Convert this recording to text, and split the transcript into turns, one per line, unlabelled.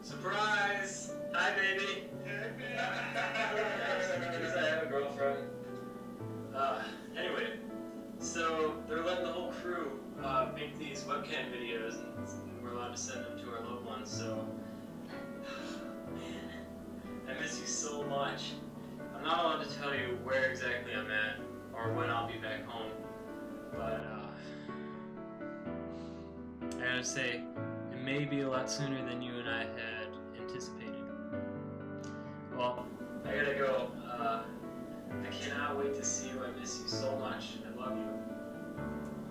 Surprise! Hi, baby! Because I have a girlfriend. Anyway, so they're letting the whole crew make these webcam videos, and we're allowed to send them to our loved ones, so... Man, I miss you so much. I'm not allowed to tell you where exactly I'm at, or when I'll be back home, but, I gotta say, it may be a lot sooner than you and I had anticipated. Well, I gotta go. I cannot wait to see you. I miss you so much. I love you.